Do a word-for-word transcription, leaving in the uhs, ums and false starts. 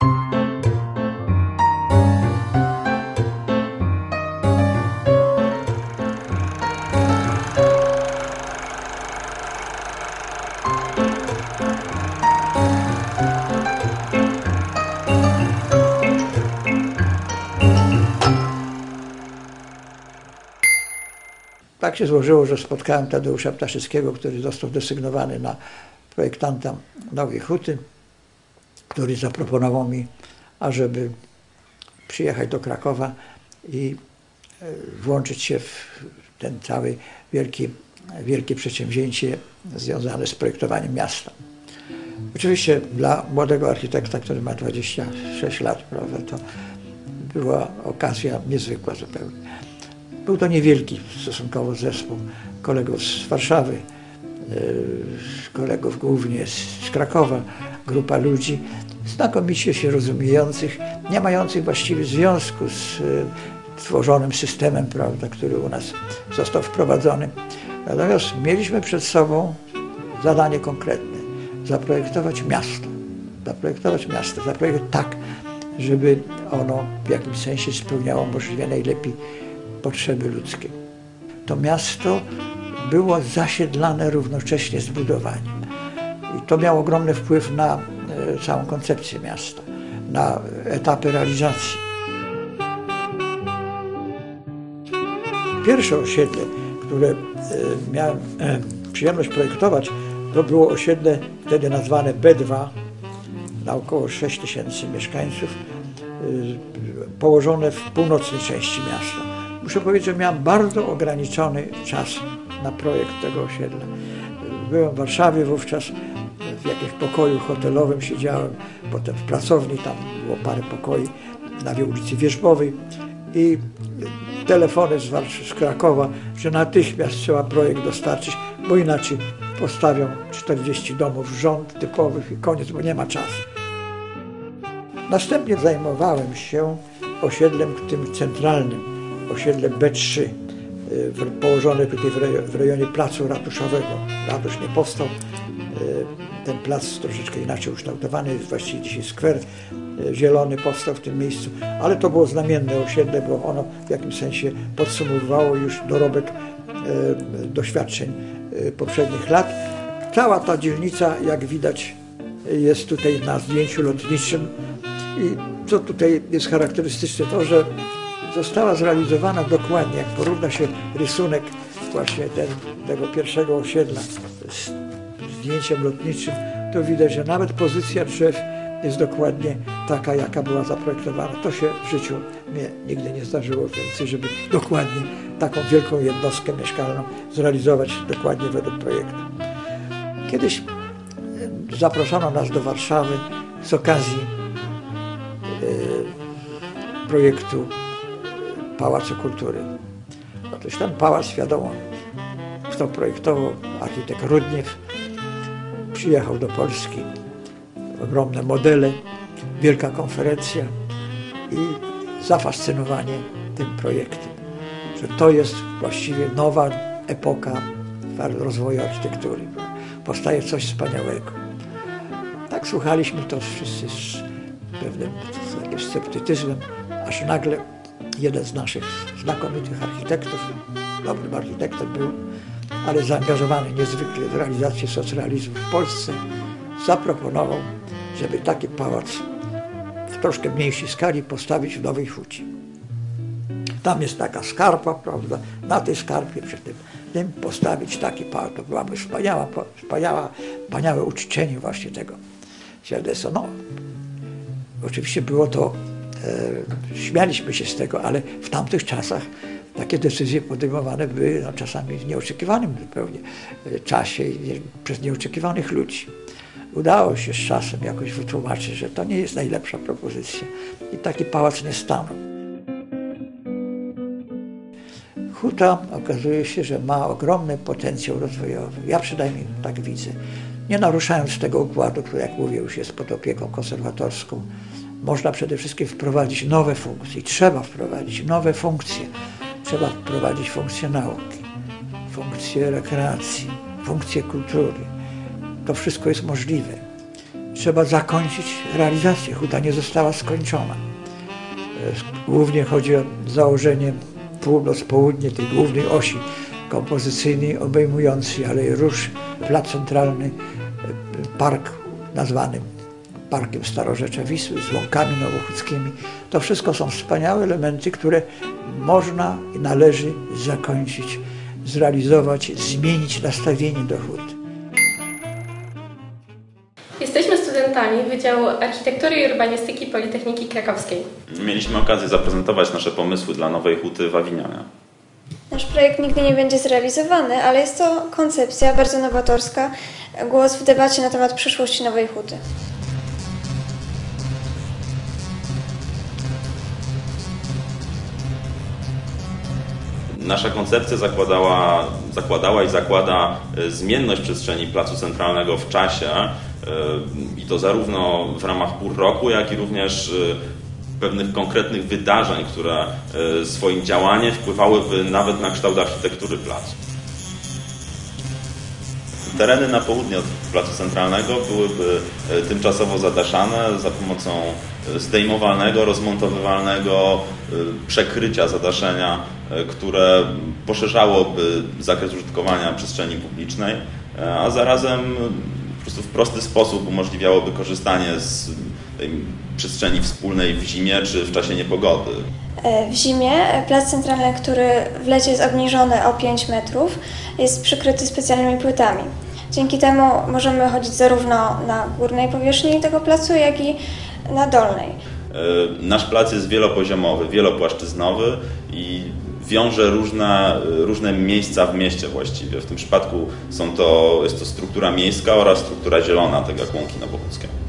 Tak się złożyło, że spotkałem Tadeusza Ptaszyckiego, który został desygnowany na projektanta Nowej Huty, który zaproponował mi, ażeby przyjechać do Krakowa i włączyć się w ten cały wielki, wielkie przedsięwzięcie związane z projektowaniem miasta. Oczywiście dla młodego architekta, który ma dwadzieścia sześć lat, prawda, to była okazja niezwykła zupełnie. Był to niewielki stosunkowo zespół kolegów z Warszawy, kolegów głównie z Krakowa, grupa ludzi znakomicie się rozumiejących, nie mających właściwie związku z tworzonym systemem, prawda, który u nas został wprowadzony. Natomiast mieliśmy przed sobą zadanie konkretne: zaprojektować miasto. Zaprojektować miasto, zaprojektować tak, żeby ono w jakimś sensie spełniało możliwie najlepiej potrzeby ludzkie. To miasto było zasiedlane równocześnie z budowaniem. I to miało ogromny wpływ na e, całą koncepcję miasta, na etapy realizacji. Pierwsze osiedle, które e, miałem e, przyjemność projektować, to było osiedle wtedy nazwane B dwa, na około sześć tysięcy mieszkańców, e, położone w północnej części miasta. Muszę powiedzieć, że miałem bardzo ograniczony czas na projekt tego osiedla. Byłem w Warszawie wówczas, w jakimś pokoju hotelowym siedziałem, potem w pracowni, tam było parę pokoi na ulicy Wierzbowej i telefony z, z Krakowa, że natychmiast trzeba projekt dostarczyć, bo inaczej postawią czterdzieści domów rząd typowych i koniec, bo nie ma czasu. Następnie zajmowałem się osiedlem tym centralnym, osiedle B trzy, położone tutaj w rejonie placu ratuszowego. Ratusz nie powstał, ten plac troszeczkę inaczej ukształtowany, jest właściwie dzisiaj skwer zielony powstał w tym miejscu, ale to było znamienne osiedle, bo ono w jakimś sensie podsumowywało już dorobek doświadczeń poprzednich lat. Cała ta dzielnica, jak widać, jest tutaj na zdjęciu lotniczym i co tutaj jest charakterystyczne, to że została zrealizowana dokładnie, jak porówna się rysunek właśnie ten, tego pierwszego osiedla z zdjęciem lotniczym, to widać, że nawet pozycja drzew jest dokładnie taka, jaka była zaprojektowana. To się w życiu mnie nigdy nie zdarzyło więcej, żeby dokładnie taką wielką jednostkę mieszkalną zrealizować dokładnie według projektu. Kiedyś zaproszono nas do Warszawy z okazji e, projektu Pałacu Kultury. Otóż ten pałac, wiadomo, kto projektował, architekt Rudniew, przyjechał do Polski, ogromne modele, wielka konferencja i zafascynowanie tym projektem, że to jest właściwie nowa epoka rozwoju architektury. Powstaje coś wspaniałego. Tak słuchaliśmy to wszyscy z pewnym z jakimś sceptycyzmem, aż nagle jeden z naszych znakomitych architektów, dobrym architektem był, ale zaangażowany niezwykle w realizację socrealizmu w Polsce, zaproponował, żeby taki pałac w troszkę mniejszej skali postawić w Nowej Hucie. Tam jest taka skarpa, prawda? Na tej skarpie przy tym, tym postawić taki pałac. To byłaby wspaniała, wspaniała, wspaniałe uczczenie właśnie tego Sierdeso. No, oczywiście było to, e, śmialiśmy się z tego, ale w tamtych czasach takie decyzje podejmowane były no, czasami w nieoczekiwanym zupełnie czasie i nie, przez nieoczekiwanych ludzi. Udało się z czasem jakoś wytłumaczyć, że to nie jest najlepsza propozycja i taki pałac nie stanął. Huta okazuje się, że ma ogromny potencjał rozwojowy. Ja przynajmniej tak widzę. Nie naruszając tego układu, który, jak mówię, już jest pod opieką konserwatorską, można przede wszystkim wprowadzić nowe funkcje. I trzeba wprowadzić nowe funkcje. Trzeba wprowadzić funkcje nauki, funkcje rekreacji, funkcje kultury. To wszystko jest możliwe. trzeba zakończyć realizację. Huta nie została skończona. Głównie chodzi o założenie północ-południe tej głównej osi kompozycyjnej obejmującej Aleję Róż, plac centralny, park nazwany Parkiem Starorzecza Wisły z łąkami nowochódzkimi. To wszystko są wspaniałe elementy, które można i należy zakończyć, zrealizować, zmienić nastawienie do hut. Jesteśmy studentami Wydziału Architektury i Urbanistyki Politechniki Krakowskiej. Mieliśmy okazję zaprezentować nasze pomysły dla nowej huty w Awinionie. Nasz projekt nigdy nie będzie zrealizowany, ale jest to koncepcja bardzo nowatorska, głos w debacie na temat przyszłości nowej huty. Nasza koncepcja zakładała, zakładała i zakłada zmienność przestrzeni Placu Centralnego w czasie i to zarówno w ramach pór roku, jak i również pewnych konkretnych wydarzeń, które swoim działaniem wpływałyby nawet na kształt architektury placu. Tereny na południe od Placu Centralnego byłyby tymczasowo zadaszane za pomocą zdejmowalnego, rozmontowywalnego przekrycia zadaszenia, które poszerzałoby zakres użytkowania przestrzeni publicznej, a zarazem po prostu w prosty sposób umożliwiałoby korzystanie z tej przestrzeni wspólnej w zimie czy w czasie niepogody. W zimie plac centralny, który w lecie jest obniżony o pięć metrów, jest przykryty specjalnymi płytami. Dzięki temu możemy chodzić zarówno na górnej powierzchni tego placu, jak i na dolnej. Nasz plac jest wielopoziomowy, wielopłaszczyznowy i wiąże różne, różne miejsca w mieście właściwie. W tym przypadku są to, jest to struktura miejska oraz struktura zielona, tak jak łąki nowochódzkie.